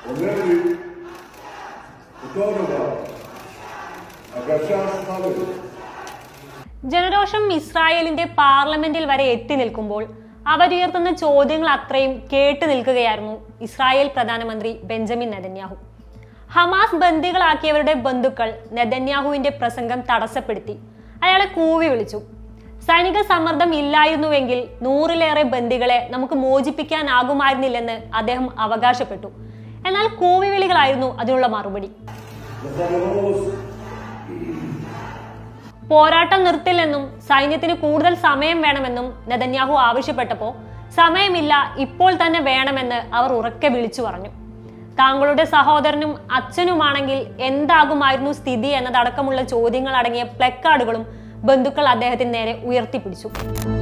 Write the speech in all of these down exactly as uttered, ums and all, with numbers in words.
ജനരോഷം ഇസ്രായേലിന്റെ പാർലമെന്റിൽ വരെ എത്തി നിൽക്കുമ്പോൾ അവരുയർത്തുന്ന ചോദ്യങ്ങൾ അത്രയും കേട്ടു നിൽക്കുകയായിരുന്നു ഇസ്രായേൽ പ്രധാനമന്ത്രി ബെഞ്ചമിൻ നെതന്യാഹു. ഹമാസ് ബന്ദികളാക്കിയവരുടെ ബന്ധുക്കൾ നെതന്യാഹുവിന്റെ പ്രസംഗം തടസ്സപ്പെടുത്തി അയാളെ കൂവി വിളിച്ചു. സൈനിക സമ്മർദ്ദം ഇല്ലായിരുന്നുവെങ്കിൽ നൂറിലേറെ ബന്ദികളെ നമുക്ക് മോചിപ്പിക്കാനാകുമായിരുന്നില്ലെന്ന് അദ്ദേഹം അവകാശപ്പെട്ടു. എന്നാൽ കൂവിവിളികളായിരുന്നു അതിനുള്ള മറുപടി. പോരാട്ടം നിർത്തില്ലെന്നും സൈന്യത്തിന് കൂടുതൽ സമയം വേണമെന്നും നെതന്യാഹു ആവശ്യപ്പെട്ടപ്പോൾ സമയമില്ല, ഇപ്പോൾ തന്നെ വേണമെന്ന് അവർ ഉറക്കെ വിളിച്ചു പറഞ്ഞു. താങ്കളുടെ സഹോദരനും അച്ഛനുമാണെങ്കിൽ എന്താകുമായിരുന്നു സ്ഥിതി എന്നതടക്കമുള്ള ചോദ്യങ്ങൾ അടങ്ങിയ പ്ലക്കാർഡുകളും ബന്ധുക്കൾ അദ്ദേഹത്തിന് നേരെ ഉയർത്തിപ്പിടിച്ചു.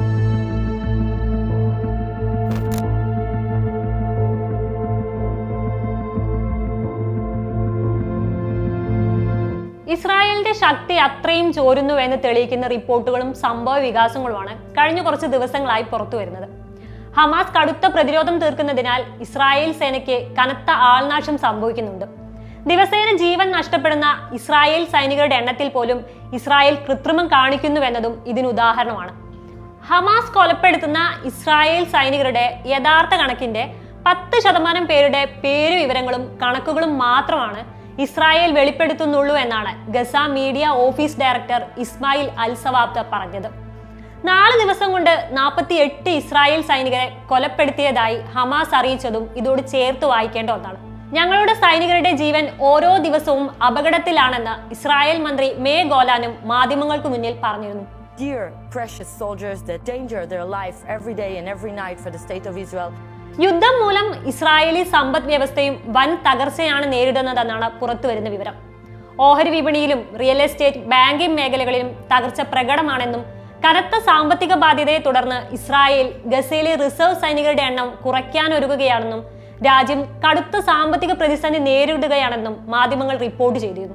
ഇസ്രായേലിന്റെ ശക്തി അത്രയും ചോരുന്നുവെന്ന് തെളിയിക്കുന്ന റിപ്പോർട്ടുകളും സംഭവ വികാസങ്ങളുമാണ് കഴിഞ്ഞ കുറച്ച് ദിവസങ്ങളായി പുറത്തു വരുന്നത്. ഹമാസ് കടുത്ത പ്രതിരോധം തീർക്കുന്നതിനാൽ ഇസ്രായേൽ സേനയ്ക്ക് കനത്ത ആൾനാശം സംഭവിക്കുന്നുണ്ട്. ദിവസേന ജീവൻ നഷ്ടപ്പെടുന്ന ഇസ്രായേൽ സൈനികരുടെ എണ്ണത്തിൽ പോലും ഇസ്രായേൽ കൃത്രിമം കാണിക്കുന്നുവെന്നതും ഇതിന് ഉദാഹരണമാണ്. ഹമാസ് കൊലപ്പെടുത്തുന്ന ഇസ്രായേൽ സൈനികരുടെ യഥാർത്ഥ കണക്കിന്റെ പത്ത് ശതമാനം പേരുടെ പേര് വിവരങ്ങളും കണക്കുകളും മാത്രമാണ് ഇസ്രായേൽ വെളിപ്പെടുത്തുന്നുള്ളൂ എന്നാണ് Gaza media office director Ismail al Thawabta പറഞ്ഞത്. നാല് ദിവസം കൊണ്ട് നാൽപ്പത്തി എട്ട് ഇസ്രായേൽ സൈനികരെ കൊലപ്പെടുത്തിയതായി ഹമാസ് അറിയിച്ചതും ഇതോട് ചേർത്ത് വായിക്കേണ്ട ഒന്നാണ്. ഞങ്ങളുടെ സൈനികരുടെ ജീവൻ ഓരോ ദിവസവും അപകടത്തിലാണെന്ന് ഇസ്രായേൽ മന്ത്രി മേ ഗോലാനും മാധ്യമങ്ങൾക്ക് മുന്നിൽ പറഞ്ഞിരുന്നു. Dear precious soldiers that danger their life every day and every night for the state of Israel. യുദ്ധം മൂലം ഇസ്രായേലി സമ്പദ് വ്യവസ്ഥയും വൻ തകർച്ചയാണ് നേരിടുന്നതെന്നാണ് പുറത്തുവരുന്ന വിവരം. ഓഹരി വിപണിയിലും റിയൽ എസ്റ്റേറ്റ്, ബാങ്കിംഗ് മേഖലകളിലും തകർച്ച പ്രകടമാണെന്നും കനത്ത സാമ്പത്തിക ബാധ്യതയെ തുടർന്ന് ഇസ്രായേൽ ഗസയിലെ റിസർവ് സൈനികരുടെ എണ്ണം കുറയ്ക്കാനൊരുങ്ങുകയാണെന്നും രാജ്യം കടുത്ത സാമ്പത്തിക പ്രതിസന്ധി നേരിടുകയാണെന്നും മാധ്യമങ്ങൾ റിപ്പോർട്ട് ചെയ്തിരുന്നു.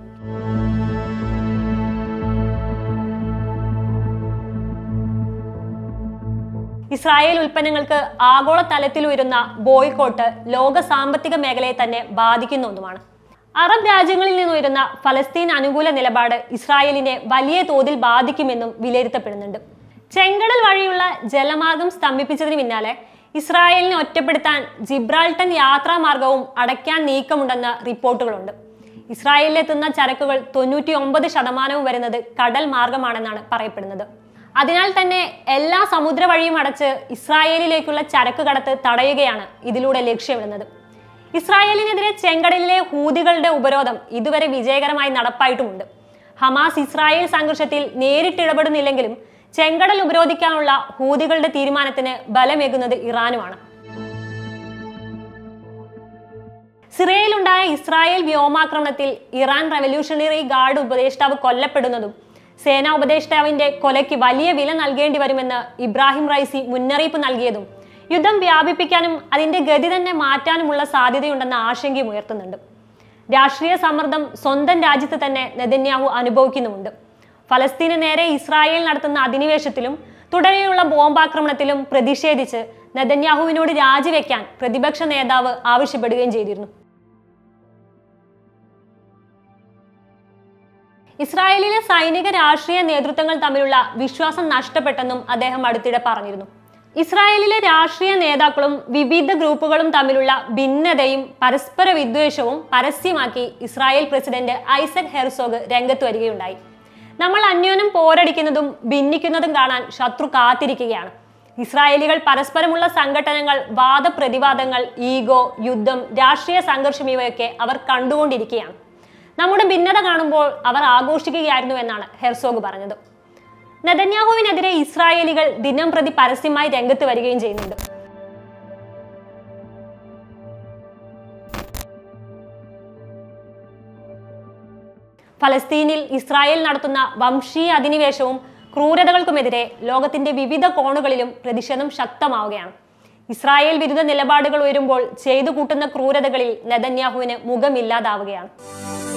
ഇസ്രായേൽ ഉൽപ്പന്നങ്ങൾക്ക് ആഗോള തലത്തിൽ ഉയരുന്ന ബോയ്ക്കോട്ട് ലോക സാമ്പത്തിക മേഖലയെ തന്നെ ബാധിക്കുന്ന ഒന്നുമാണ്. അറബ് രാജ്യങ്ങളിൽ നിന്നുയരുന്ന ഫലസ്തീൻ അനുകൂല നിലപാട് ഇസ്രായേലിനെ വലിയ തോതിൽ ബാധിക്കുമെന്നും വിലയിരുത്തപ്പെടുന്നുണ്ട്. ചെങ്കടൽ വഴിയുള്ള ജലമാർഗം സ്തംഭിപ്പിച്ചതിന് പിന്നാലെ ഇസ്രായേലിനെ ഒറ്റപ്പെടുത്താൻ ജിബ്രാൾട്ടർ യാത്രാമാർഗവും അടയ്ക്കാൻ നീക്കമുണ്ടെന്ന റിപ്പോർട്ടുകളുണ്ട്. ഇസ്രായേലിലെത്തുന്ന ചരക്കുകൾ തൊണ്ണൂറ്റി ഒമ്പത് ശതമാനവും വരുന്നത് കടൽ മാർഗമാണെന്നാണ് പറയപ്പെടുന്നത്. അതിനാൽ തന്നെ എല്ലാ സമുദ്ര വഴിയും അടച്ച് ഇസ്രായേലിലേക്കുള്ള ചരക്ക് കടത്ത് തടയുകയാണ് ഇതിലൂടെ ലക്ഷ്യമിടുന്നത്. ഇസ്രായേലിനെതിരെ ചെങ്കടലിലെ ഹൂതികളുടെ ഉപരോധം ഇതുവരെ വിജയകരമായി നടപ്പായിട്ടുമുണ്ട്. ഹമാസ് ഇസ്രായേൽ സംഘർഷത്തിൽ നേരിട്ടിടപെടുന്നില്ലെങ്കിലും ചെങ്കടൽ ഉപരോധിക്കാനുള്ള ഹൂതികളുടെ തീരുമാനത്തിന് ബലമേകുന്നത് ഇറാനുമാണ്. സിറിയയിലുണ്ടായ ഇസ്രായേൽ വ്യോമാക്രമണത്തിൽ ഇറാൻ റവല്യൂഷണറി ഗാർഡ് ഉപദേഷ്ടാവ് കൊല്ലപ്പെടുന്നതും സേനാ ഉപദേഷ്ടാവിന്റെ കൊലയ്ക്ക് വലിയ വില നൽകേണ്ടി വരുമെന്ന് ഇബ്രാഹിം റൈസി മുന്നറിയിപ്പ് നൽകിയതും യുദ്ധം വ്യാപിപ്പിക്കാനും അതിന്റെ ഗതി തന്നെ മാറ്റാനുമുള്ള സാധ്യതയുണ്ടെന്ന ആശങ്കയും ഉയർത്തുന്നുണ്ട്. രാഷ്ട്രീയ സമ്മർദ്ദം സ്വന്തം രാജ്യത്ത് തന്നെ നെതന്യാഹു അനുഭവിക്കുന്നുമുണ്ട്. ഫലസ്തീന് നേരെ ഇസ്രായേൽ നടത്തുന്ന അധിനിവേശത്തിലും തുടരെയുള്ള ബോംബാക്രമണത്തിലും പ്രതിഷേധിച്ച് നെതന്യാഹുവിനോട് രാജിവെക്കാൻ പ്രതിപക്ഷ നേതാവ് ആവശ്യപ്പെടുകയും ചെയ്തിരുന്നു. ഇസ്രായേലിലെ സൈനിക രാഷ്ട്രീയ നേതൃത്വങ്ങൾ തമ്മിലുള്ള വിശ്വാസം നഷ്ടപ്പെട്ടെന്നും അദ്ദേഹം അടുത്തിടെ പറഞ്ഞിരുന്നു. ഇസ്രായേലിലെ രാഷ്ട്രീയ നേതാക്കളും വിവിധ ഗ്രൂപ്പുകളും തമ്മിലുള്ള ഭിന്നതയും പരസ്പര വിദ്വേഷവും പരസ്യമാക്കി ഇസ്രായേൽ പ്രസിഡന്റ് ഐസക് ഹെർസോഗ് രംഗത്ത് വരികയുണ്ടായി. നമ്മൾ അന്യോന്യം പോരടിക്കുന്നതും ഭിന്നിക്കുന്നതും കാണാൻ ശത്രു കാത്തിരിക്കുകയാണ്. ഇസ്രായേലികൾ പരസ്പരമുള്ള സംഘടനകൾ, വാദപ്രതിവാദങ്ങൾ, ഈഗോ, യുദ്ധം, രാഷ്ട്രീയ സംഘർഷം ഇവയൊക്കെ അവർ കണ്ടുകൊണ്ടിരിക്കുകയാണ്. നമ്മുടെ ഭിന്നത കാണുമ്പോൾ അവർ ആഘോഷിക്കുകയായിരുന്നു എന്നാണ് ഹെർസോഗ് പറഞ്ഞത്. നെതന്യാഹുവിനെതിരെ ഇസ്രായേലികൾ ദിനം പ്രതി പരസ്യമായി രംഗത്ത് വരികയും ചെയ്യുന്നുണ്ട്. ഫലസ്തീനിൽ ഇസ്രായേൽ നടത്തുന്ന വംശീയ അധിനിവേശവും ക്രൂരതകൾക്കുമെതിരെ ലോകത്തിന്റെ വിവിധ കോണുകളിലും പ്രതിഷേധം ശക്തമാവുകയാണ്. ഇസ്രായേൽ വിരുദ്ധ നിലപാടുകൾ ഉയരുമ്പോൾ ചെയ്തു കൂട്ടുന്ന ക്രൂരതകളിൽ നെതന്യാഹുവിന് മുഖമില്ലാതാവുകയാണ്.